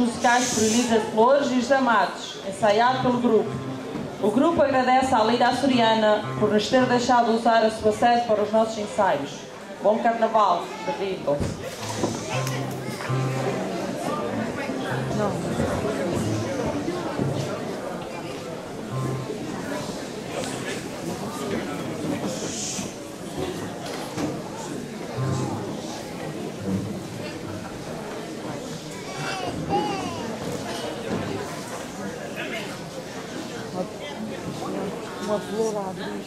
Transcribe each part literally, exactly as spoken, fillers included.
musicais por Elisa Flores e José Matos, ensaiado pelo grupo. O grupo agradece à Lira Açoriana por nos ter deixado usar a sua sede para os nossos ensaios. Bom Carnaval, David. Não. Uma flor a abrir.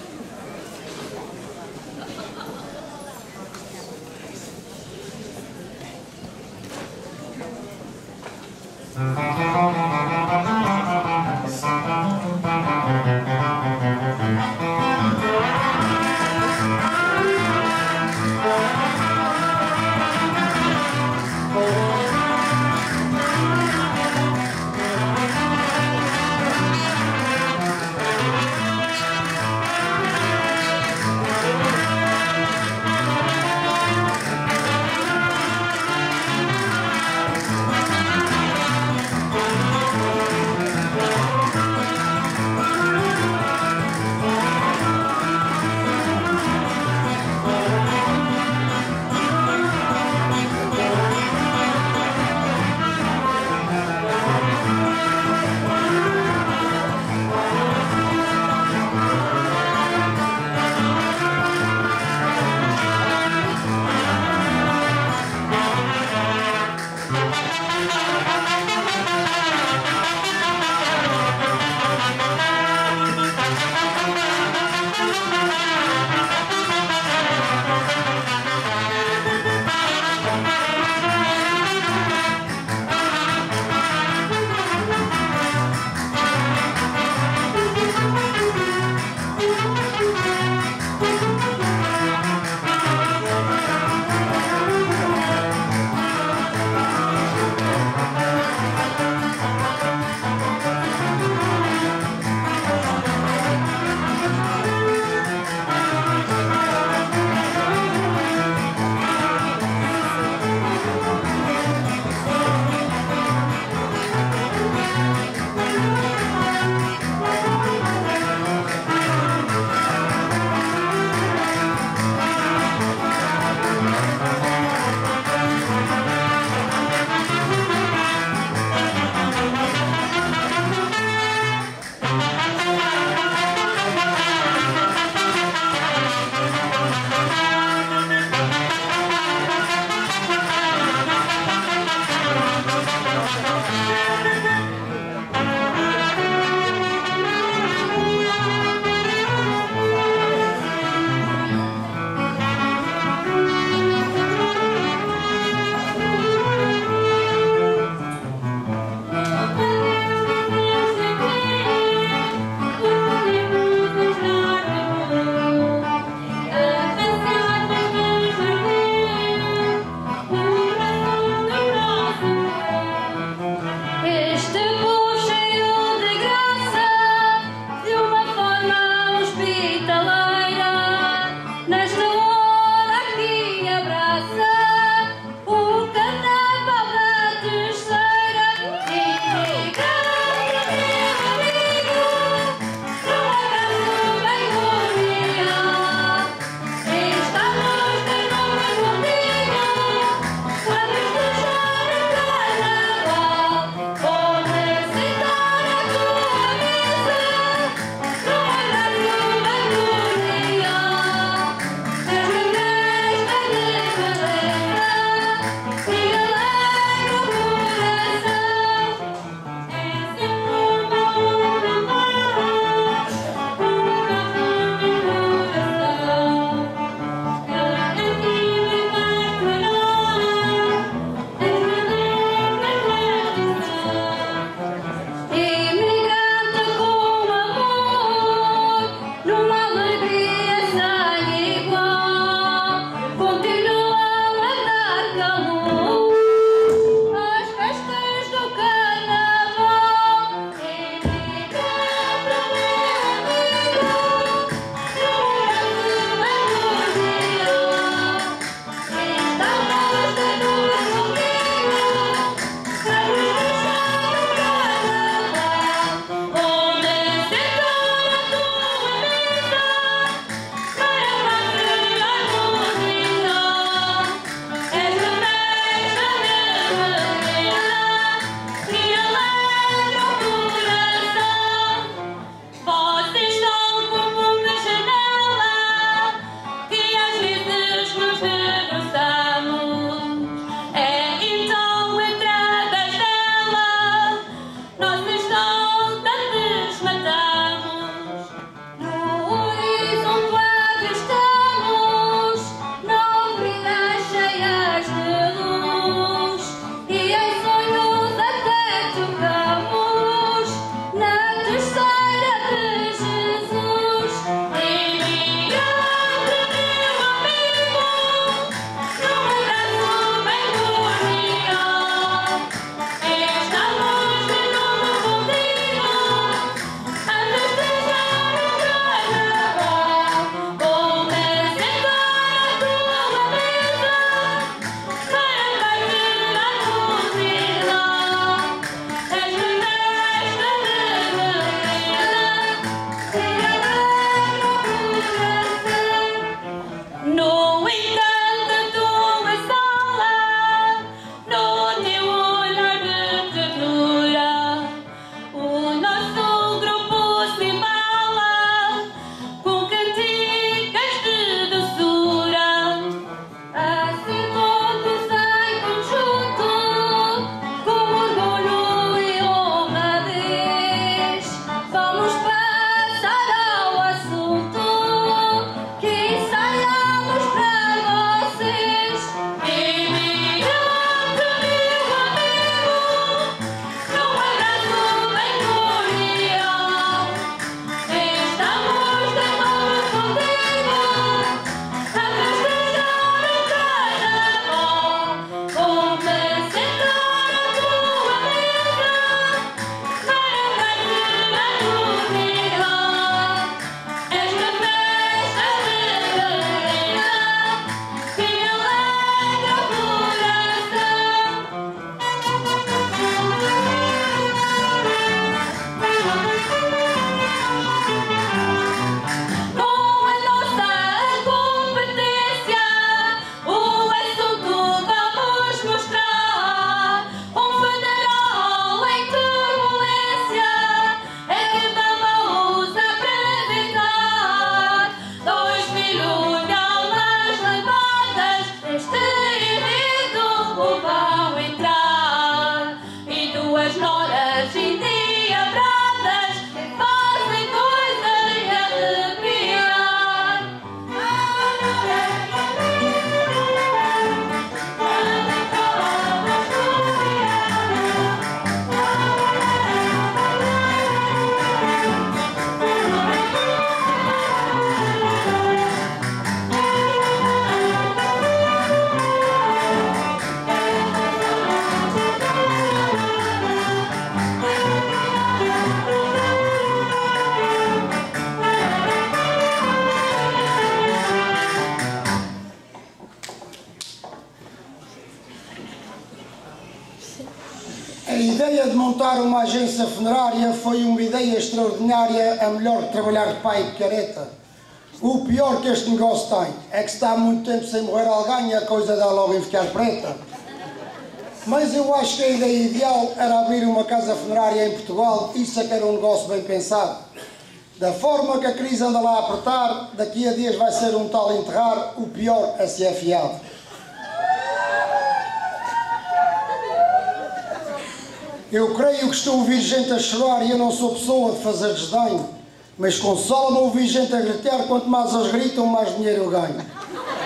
ideia de montar uma agência funerária foi uma ideia extraordinária, a melhor que trabalhar de pai de careta. O pior que este negócio tem é que se está há muito tempo sem morrer alguém e a coisa dá logo em ficar preta. Mas eu acho que a ideia ideal era abrir uma casa funerária em Portugal, isso é que era um negócio bem pensado. Da forma que a crise anda lá a apertar, daqui a dias vai ser um tal enterrar, o pior a se é fiado. Eu creio que estou a ouvir gente a chorar e eu não sou pessoa de fazer desdenho, mas consola-me ouvir gente a gritar, quanto mais eles gritam, mais dinheiro eu ganho.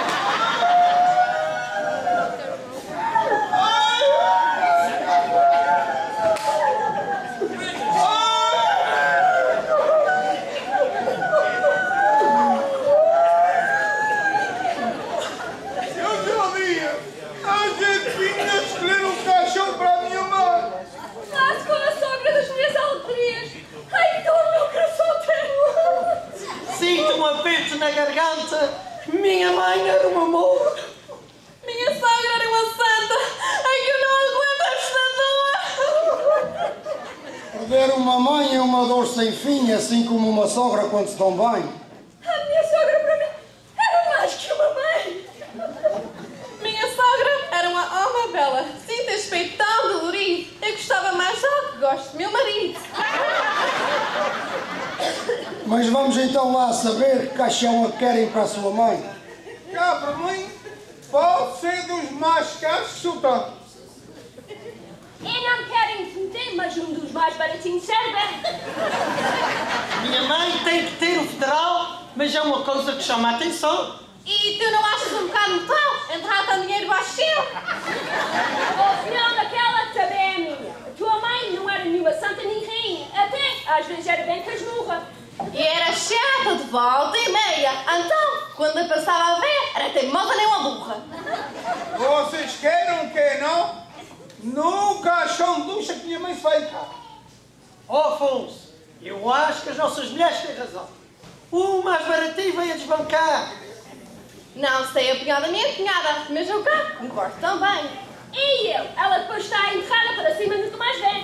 Na garganta, minha mãe era um amor. Minha sogra era uma santa. Ai, que eu não aguento esta dor. Perder uma mãe é uma dor sem fim, assim como uma sogra quando se dão bem. A minha sogra para mim era mais que uma mãe. Minha sogra era uma alma bela, sem ter respeito tão dolorido. Eu gostava mais dela que gosto do meu marido. Mas vamos então lá saber que caixão é que querem para a sua mãe. Cá para mim, pode ser dos mais caros chutando. Eu não quero entender, mas um dos mais baratinhos serve. Minha mãe tem que ter o federal, mas é uma coisa que chama a atenção. E tu não achas um bocado metal enterrar com dinheiro baixinho? A opinião daquela também é minha. A tua mãe não era nenhuma santa nem rainha. Até, às vezes, era bem casmurra. E era chata de volta e meia. Então, quando eu passava a ver, era teimosa nem uma burra. Vocês queiram que não? No caixão de ducha que minha mãe se vai cá. Oh, Afonso, eu acho que as nossas mulheres têm razão. O mais baratinho vem a desbancar. Não sei a punhada nem a punhada, mas eu cá concordo também. E eu? Ela depois está enterrada para cima do que mais velho.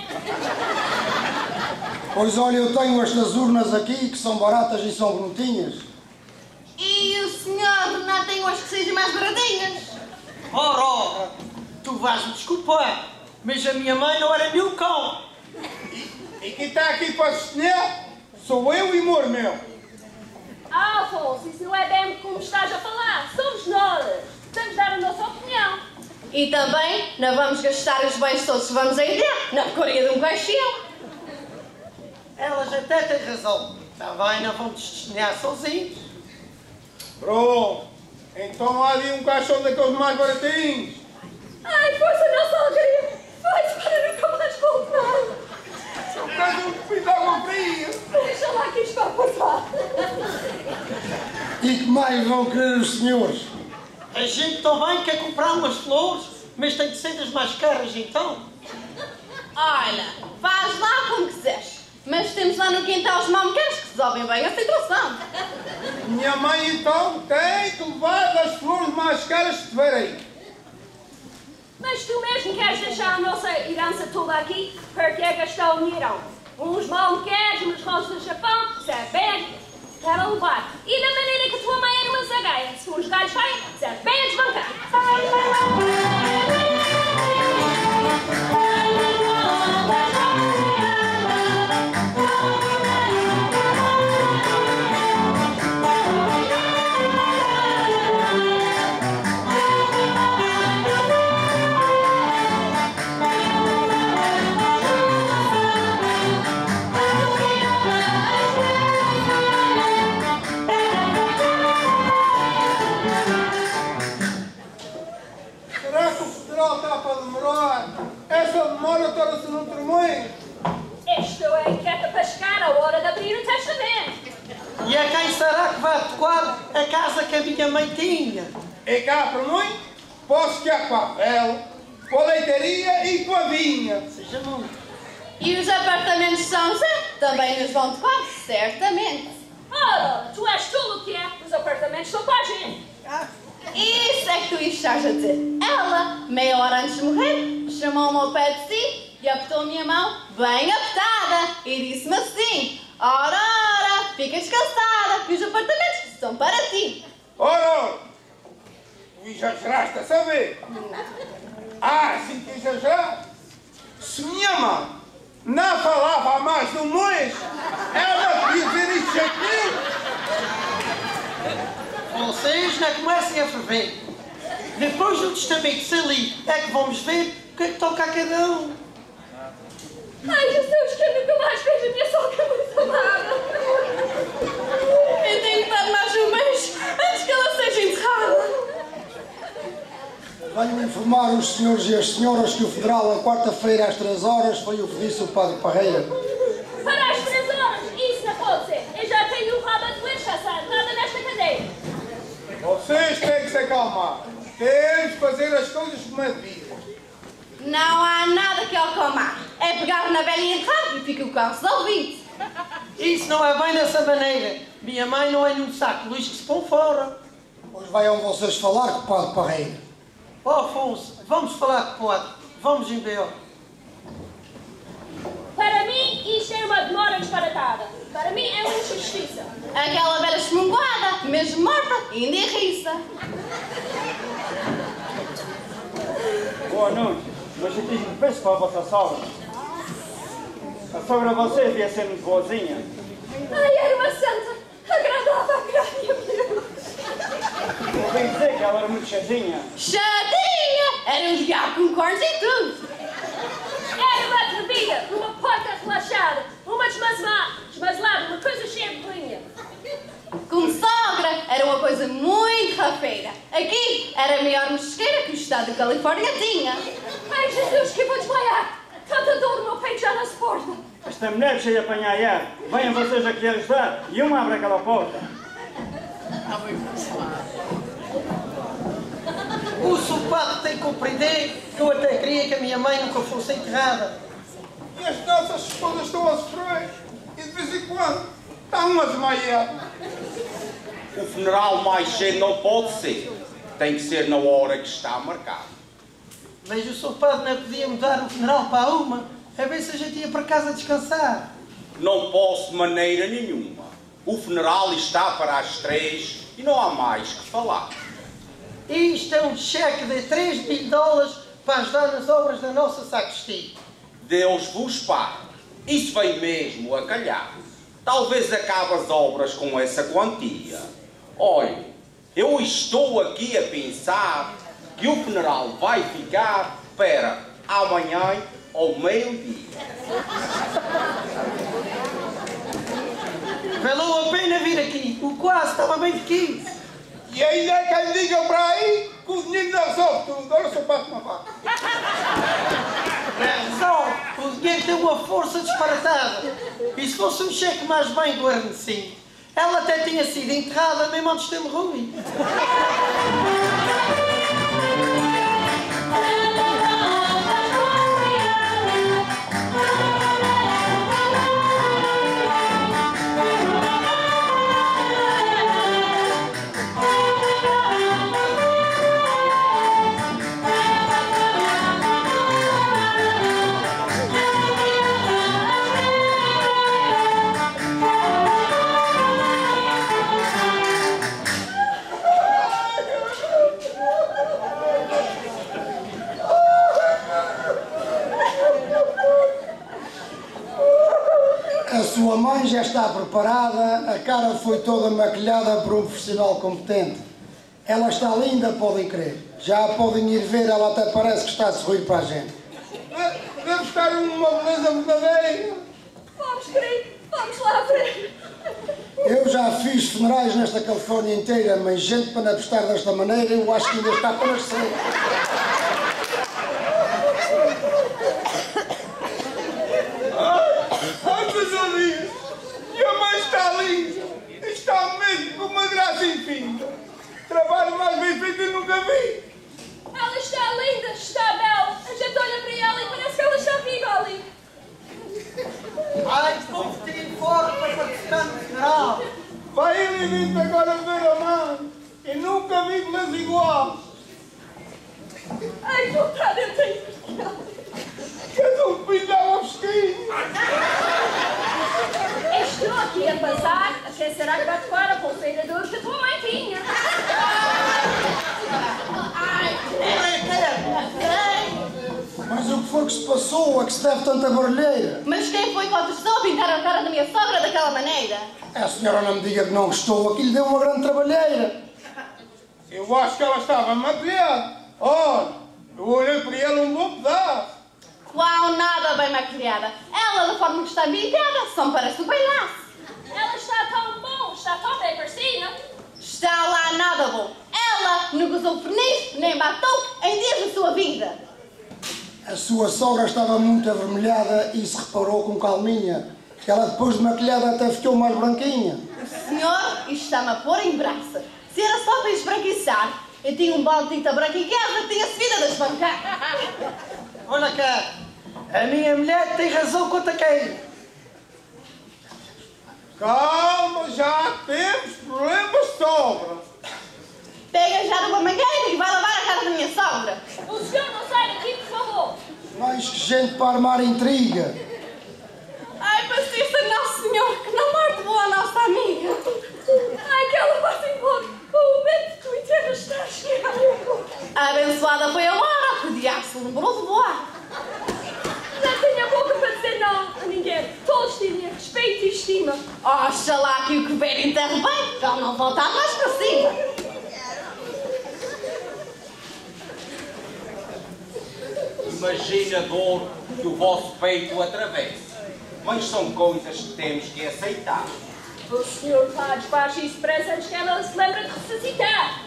Pois olha, eu tenho estas urnas aqui que são baratas e são bonitinhas. E o senhor não tem umas que sejam mais baratinhas? Ora, ora, tu vais-me desculpar, mas a minha mãe não era nenhum cão. E quem está aqui para sustentar sou eu e amor meu. Ah, Afonso, isso não é bem como estás a falar. Somos nós. Temos de dar a nossa opinião. E também não vamos gastar os bens todos que vamos aí dentro na porcaria de um caixão. Elas até têm razão. Também não vão testemunhar sozinhos. Pronto. Então há ali um caixão daqueles mais baratinhos. Ai, força, nossa alegria. Vai-se para nunca mais voltar. Eu quero um copinho de água fria. Deixa lá que isto vai passar. E que mais vão querer os senhores? A gente também quer comprar umas flores, mas tem de ser das mais caras então. Olha, faz lá como quiseres. Mas temos lá no quintal os mamequeiros que resolvem bem a situação. Minha mãe então tem que levar das flores mais caras que tiver aí. Mas tu mesmo queres deixar a nossa herança toda aqui? Porque é gastar o dinheirão. Uns malmequeiros, umas rosas de Japão, serve bem para levar. E da maneira que a tua mãe era uma zagaia, se uns galhos saem, serve bem a desbancar. Será que o federal está para demorar? Essa demora torna-se num tremoinho. Isto é inquieta para chegar a hora de abrir o testamento. E a quem será que vai adequar a casa que a minha mãe tinha? E cá para mim, posso ficar com a vela, com a leitaria e com a vinha. Seja muito. E os apartamentos de São José também nos vão tocar, certamente. Ora, tu és tudo o que é. Os apartamentos são para a gente. Isso é que tu estás a dizer. Ela, meia hora antes de morrer, chamou-me ao pé de si e apertou a minha mão bem apertada e disse-me assim: ora, ora, fica descansada, que os apartamentos são para ti. Ora, ora, tu exageraste a saber? Ah, sim que exageraste. Se minha mãe não falava há mais de um mês, ela podia dizer isto de jeito nenhum. Vocês não comecem a ferver. Depois do testamento ser lido, é que vamos ver o que é que toca a cada um. Ai, Jesus, que eu nunca mais vejo a minha sogra muito amada. Eu tenho que dar mais um mês antes que ela seja enterrada. Venho informar os senhores e as senhoras que o federal, a quarta-feira, às três horas, foi o que disse o padre Parreira. Para as três horas, isso não pode ser. Eu já tenho o rabo de Winchester nada nesta cadeira. Vocês têm que se acalmar. Temos que fazer as coisas como é devido. Não há nada que acalmar. É pegar na velha e entrar e fica o caso resolvido. Isso não é bem dessa maneira. Minha mãe não é num saco Luís que se põe fora. Pois venham vocês falar com o padre Parreira. Oh, Afonso, vamos falar com o padre. Vamos em B O. Para mim, isto é uma demora disparatada. Para mim, é uma injustiça. Aquela velha esmunguada, mesmo morta, ainda enriça. Boa noite, mas eu tive um peço para a vossa sogra. A sogra de vocês devia ser muito boazinha. Ai, era uma santa, agradável a grande amiga. Ouvi dizer que ela era muito chatinha. Chatinha! Era um diabo com cornos e tudo. Era uma atrevida, uma porca relaxada, uma desmazelada, uma coisa cheia de linha. Como sogra, era uma coisa muito rafeira. Aqui era a maior mosqueira que o estado da Califórnia tinha. Ai, Jesus, que eu vou desmaiar. Tanta dor no meu peito já não se porta. Esta mulher cheia de apanhar ar. Venham vocês aqui ajudar e uma abre aquela porta. O sulpado tem que compreender que eu até queria que a minha mãe nunca fosse enterrada. E as nossas esposas estão a sofrer. E de vez em quando estão a desmaiar. O funeral mais cedo não pode ser. Tem que ser na hora que está marcado. Mas o sulpado não podia mudar o funeral para a uma, a ver se a gente ia para casa descansar. Não posso de maneira nenhuma. O funeral está para as três e não há mais que falar. Isto é um cheque de três mil dólares para ajudar nas obras da nossa sacristia. Deus vos pague. Isso vem mesmo a calhar. Talvez acabe as obras com essa quantia. Olhe, eu estou aqui a pensar que o funeral vai ficar para amanhã ao meio-dia. Valeu a pena vir aqui. O quase estava bem pequeno. E ainda é quem diga para aí que o dinheiro não resolve tudo. Olha o seu passo na vaca. Resolve. O dinheiro tem uma força disparatada. E se fosse um cheque mais bem guarnecido, ela até tinha sido enterrada mesmo antes de ter morrido. A sua mãe já está preparada, a cara foi toda maquilhada por um profissional competente. Ela está linda, podem crer. Já podem ir ver, ela até parece que está a sorrir para a gente. Deve estar uma beleza verdadeira. Vamos, querido, vamos lá ver. Eu já fiz funerais nesta Califórnia inteira, mas gente para apostar desta maneira, eu acho que ainda está para nascer. Ai, meus amigos, e a mãe está linda. Está mesmo com uma graça infinita. Trabalho mais bem feito eu nunca vi. Ela está linda, está bela. A gente olha para ela e parece que ela está viva ali. Ai, vamos ter fora para participar no funeral. Vai ele dentro agora ver a mãe. Eu nunca vi beleza igual. Ai, vontade eu tenho. Queres um filho? você será que vai tocar a pulseira de hoje que a tua mãe tinha? Ai, Mas o que foi que se passou? A que se deve tanta barulheira? Mas quem foi que autorizou a pintar a cara da minha sogra daquela maneira? A senhora não me diga que não gostou. Aquilo deu uma grande trabalheira. Eu acho que ela estava maquilhada. Olha, eu olhei para ela um bom pedaço. Qual nada bem maquilhada. Ela, da forma que está pintada, só me parece um palhaço. Ela está tão bom, está tão bem parecida. Está lá nada bom. Ela não gozou verniz, nem batom em dias da sua vida. A sua sogra estava muito avermelhada e se reparou com calminha. Ela depois de maquilhada até ficou mais branquinha. Senhor, isto está-me a pôr em braça. Se era só para esbranquiçar, eu tinha um balde de tinta branca em casa que tinha-se vida das bancadas. olha cá, a minha mulher tem razão quanto a quem? Calma, já temos problemas de sobra. Pega já numa mangueira e vai lavar a cara da minha sogra. O senhor não sai daqui, por favor. Mais que gente para armar intriga. Ai, paciência, não, senhor, que não morte boa a nossa amiga. Ai, que ela vá-se embora. O vento que o enterro está a chegar. A abençoada foi a hora que o diabo se lembrou de voar. Não tenho a boca para dizer não a ninguém. Todos têm respeito e estima. Oxalá que o que vier enterro bem, já não voltar mais para cima. Imagina a dor que o vosso peito atravessa. Mas são coisas que temos que aceitar. O senhor está despacho e expressa antes que ela se lembre de ressuscitar.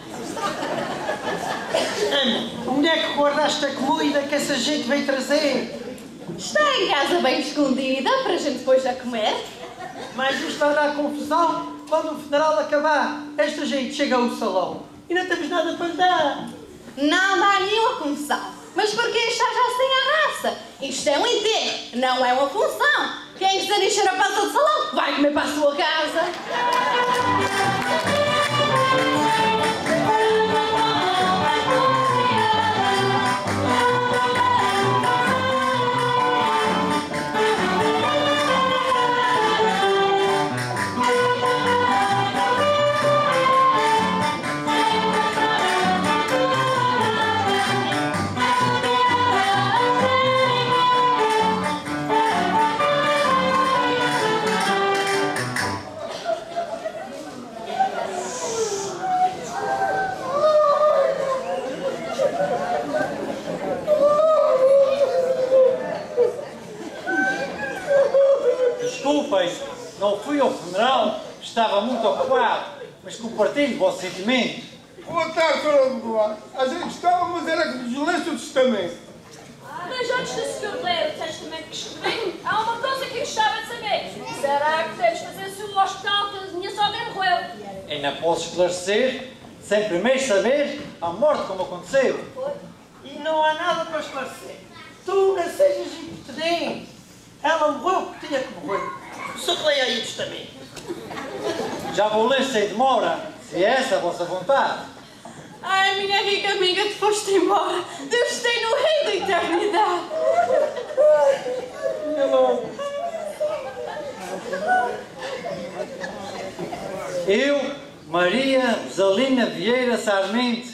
Ana, onde é que guardaste a comida que essa gente veio trazer? Está em casa bem escondida para a gente depois já comer. Mas isto vai dar confusão quando o funeral acabar. Esta gente chega ao salão e não temos nada para lhe dar. Não dá nenhuma confusão. Mas porque está já sem a raça? Isto é um enterro, não é uma função. Quem quiser encher a pança do salão, vai comer para a sua casa. Desculpem, não fui ao funeral, estava muito ocupado, mas compartilho o vosso sentimento. Boa tarde, senhora do Duarte. A gente estava, mas era que vigilância o testamento. Mas antes do senhor ler o testamento que escrevi, há uma coisa que eu gostava de saber. Será que devemos fazer-se o hospital que a minha sogra morreu? Ainda posso esclarecer, sem primeiro saber a morte como aconteceu. E não há nada para esclarecer. Tu não sejas impertinente. Ela morreu porque tinha que morrer. Só que leia aí o testamento. Já vou ler sem demora, se é essa a vossa vontade. Ai, minha rica amiga, te foste embora. Deus tem no rei da eternidade. Eu, Maria Rosalina Vieira Sarmento,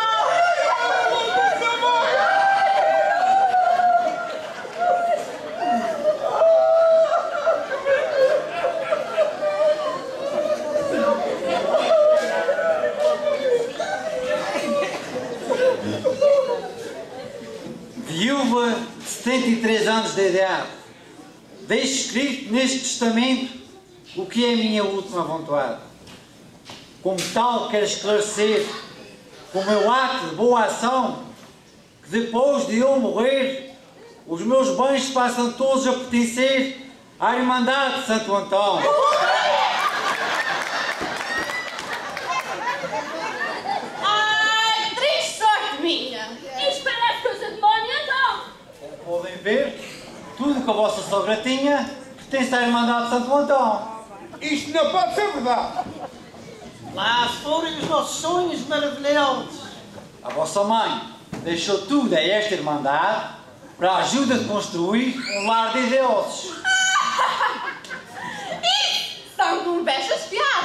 viúva de setenta e três anos de idade, deixo escrito neste testamento o que é a minha última vontade. Como tal, quero esclarecer, com o meu ato de boa ação, que depois de eu morrer, os meus bens passam todos a pertencer à Irmandade de Santo Antão. Ai, triste sorte minha. Isto parece coisa de demónio, então. Como podem ver, tudo que a vossa sogra tinha pertence à Irmandade de Santo Antão. Isto não pode ser verdade. Lá forem os nossos sonhos maravilhosos. A vossa mãe deixou tudo a esta Irmandade para a ajuda de construir um lar de deuses. Isso são conversas fiadas.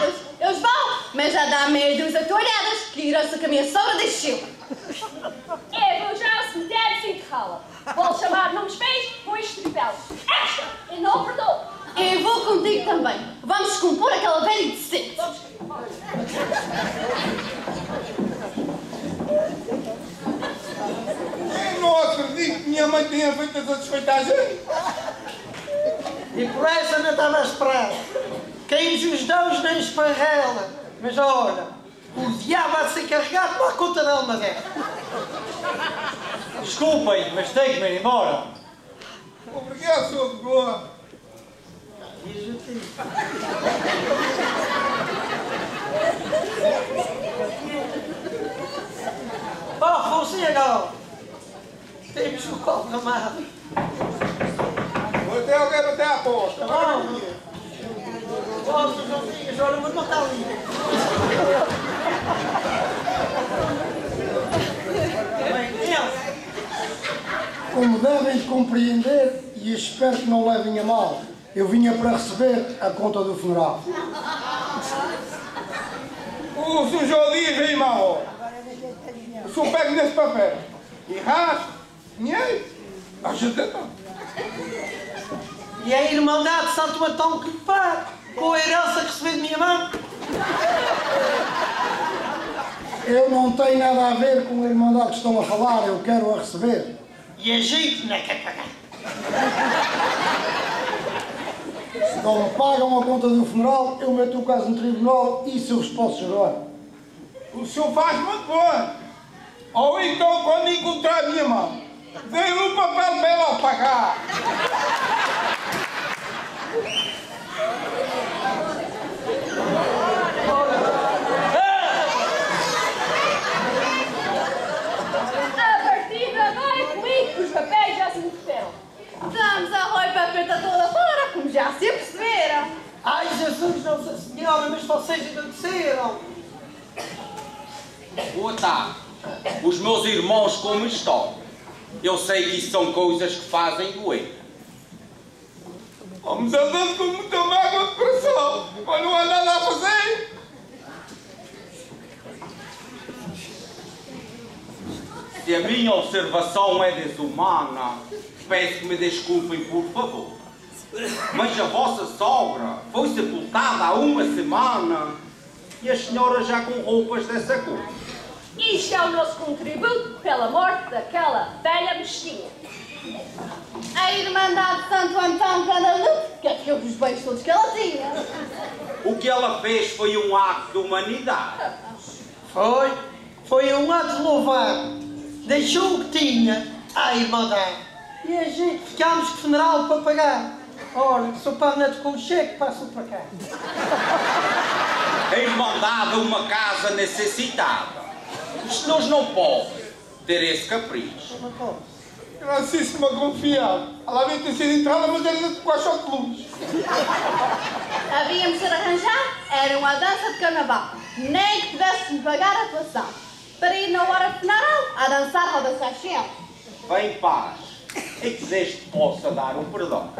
mas já dá meia dúzia de toalhadas que a herança que a minha sogra deixou. Eu vou já ao cemitério sem enterrá-la. Vou chamar nomes feios com estripela. Esta! Eu não perdoo. Eu vou contigo também. Vamos descompor aquela velha indecente. Eu não acredito que minha mãe tenha feito essa desfeitagem. E por essa não estava a esperar. Caímos os dois na esparrela. Mas olha, o diabo há de ser carregado para a conta da almadela. Desculpem, mas tenho que me ir embora. Obrigado, senhor de boa. Diz o quê? Oh, Fonseca! Temos o copo na mala. Vou ter alguém até a porta. Não. Posso, não digas, olha, vou matar ali. Bem, Deus. Como devem compreender, e espero que não levem a mal, eu vinha para receber a conta do funeral. O senhor João Dias vem mal. O senhor pega nesse papel e rasga dinheiro. Ajuda então. E a Irmandade de Santo Antão que lhe paga, com a herança que recebi de minha mãe. Eu não tenho nada a ver com a Irmandade que estão a falar, eu quero a receber. E a gente não quer pagar. Se não me pagam a conta do funeral, eu meto o caso no tribunal e isso eu vos posso jurar. O senhor faz muito bom. Ou então, quando encontrar a minha mão, dê-lhe um papel para ela pagar. A partir de agora é comigo que os papéis já se inverteram. Damos a roi para a preta toda fora, como já se perceberam. Ai, Jesus, Nossa Senhora, mas vocês ainda desceram. Boa tarde. Os meus irmãos como estão? Eu sei que isso são coisas que fazem doer. Vamos andando com muita mágoa de coração, mas não há nada a fazer. Se a minha observação é desumana, peço que me desculpem por favor. Mas a vossa sogra foi sepultada há uma semana e a senhora já com roupas dessa cor. Isto é o nosso contributo pela morte daquela velha bestinha. A Irmandade de Santo Antão que anda luto, que é os beijos todos que ela tinha. O que ela fez foi um ato de humanidade. Foi, foi um ato de louvar. Deixou o que tinha à Irmandade. E a gente ficámos com o funeral para pagar. Ora, se o Pão Neto com o cheque, passa para cá. A Irmandade é uma casa necessitada. Os senhores não podem ter esse capricho. Gracíssima confiado. Ela devia ter sido entrada, mas era de caixote de luz. Havíamos de arranjar, era uma dança de carnaval. Nem que pudesse-me pagar a atuação. Para ir na hora de funeral, a dançar roda caixão. Vem paz e que Deus te possa dar um perdão.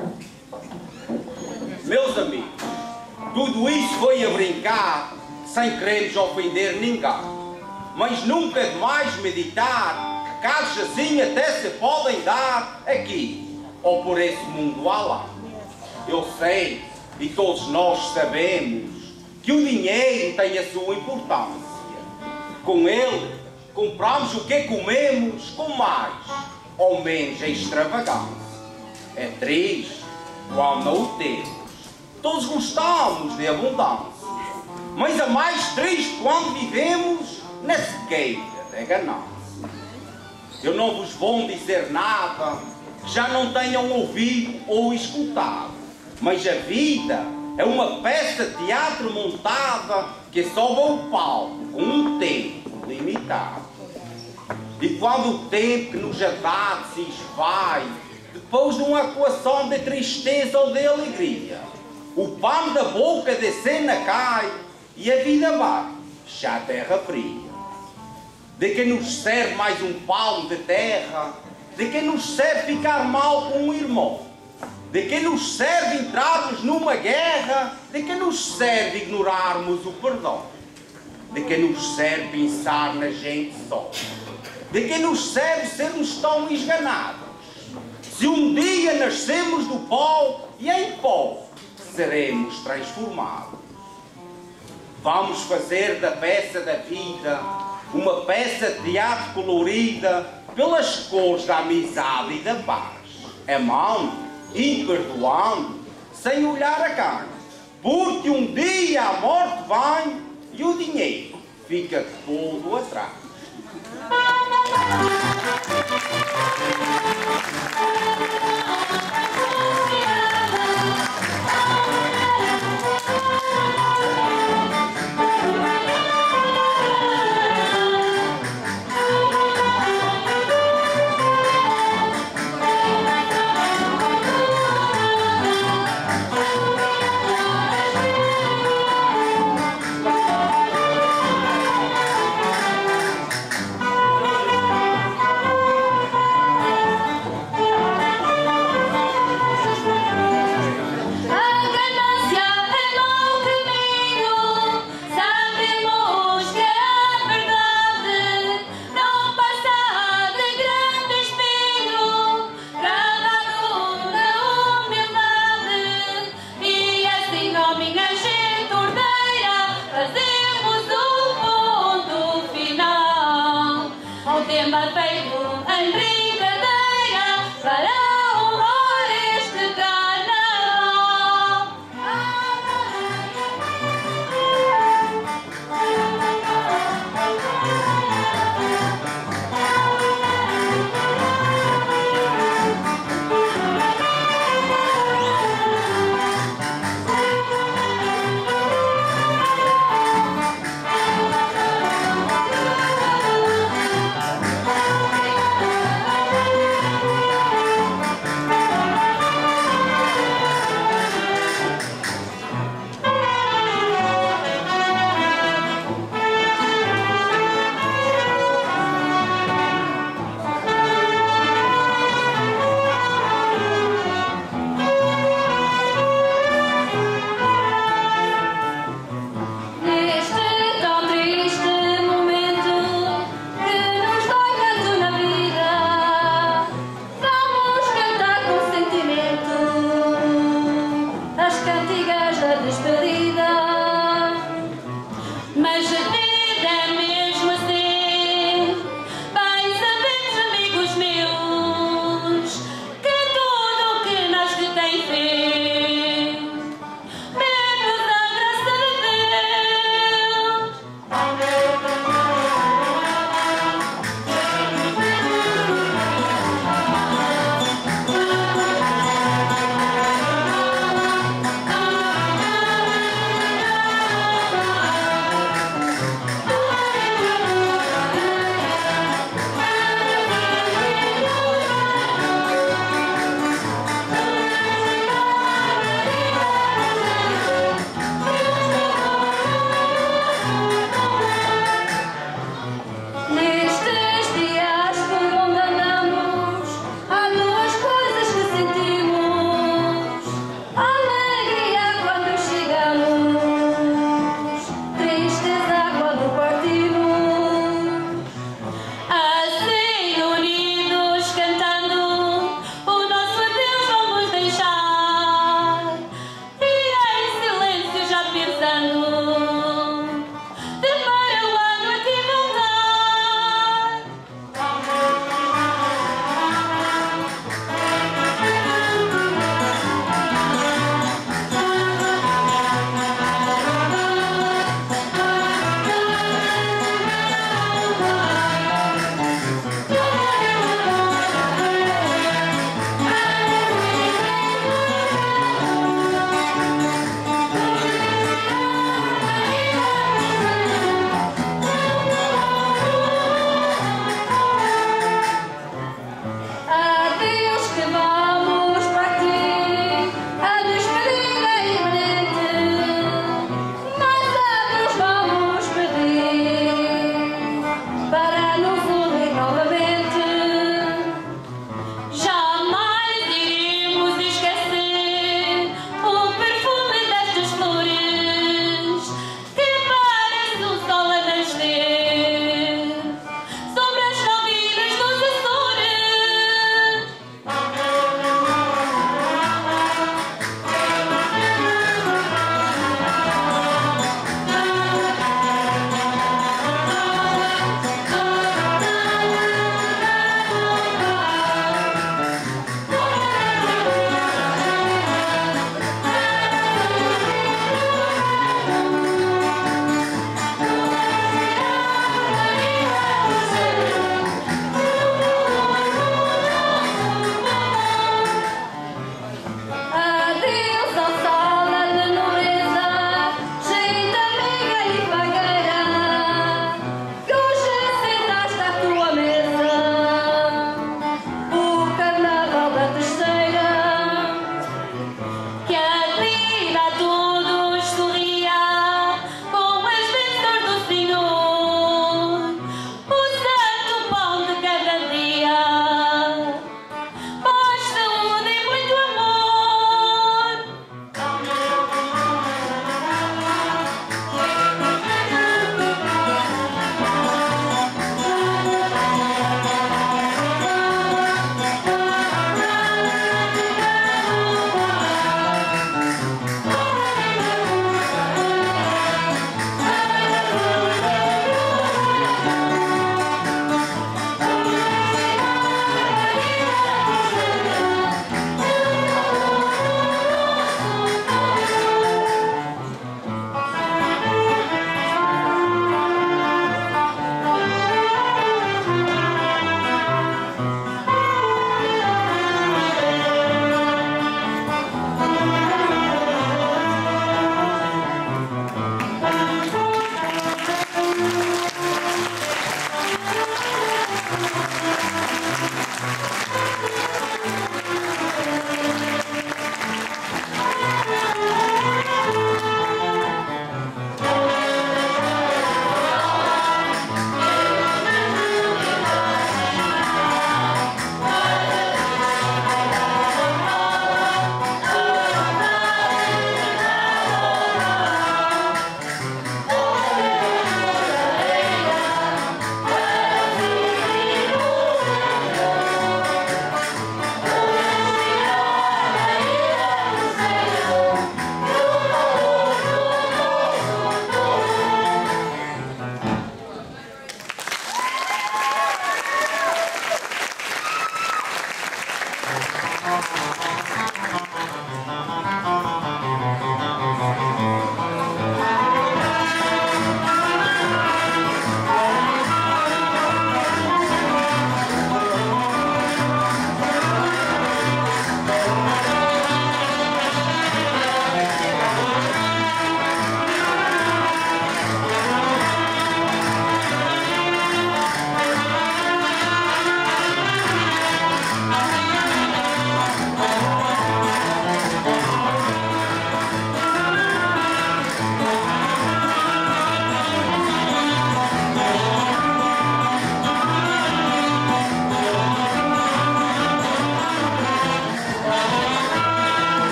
Meus amigos, tudo isso foi a brincar, sem querermos ofender ninguém. Mas nunca é demais meditar que casos assim até se podem dar aqui, ou por esse mundo além. Eu sei, e todos nós sabemos, que o dinheiro tem a sua importância. Com ele, compramos o que comemos com mais ou menos extravagância. É triste quando não o temos. Todos gostamos de abundância, mas é mais triste quando vivemos na sequeira da ganância. Eu não vos vou dizer nada que já não tenham ouvido ou escutado, mas a vida é uma peça de teatro montada que sobe ao palco com um tempo limitado. E quando o tempo que nos é dado se esvai, depois de uma equação de tristeza ou de alegria, o pano da boca de cena cai e a vida vai, já a terra fria. De que nos serve mais um palmo de terra? De que nos serve ficar mal com um irmão? De que nos serve entrarmos numa guerra? De que nos serve ignorarmos o perdão? De que nos serve pensar na gente só? De que nos serve sermos tão esganados? Se um dia nascemos do pó e em pó seremos transformados. Vamos fazer da peça da vida uma peça de teatro colorida pelas cores da amizade e da paz, amando e perdoando, sem olhar a carne, porque um dia a morte vem e o dinheiro fica todo atrás.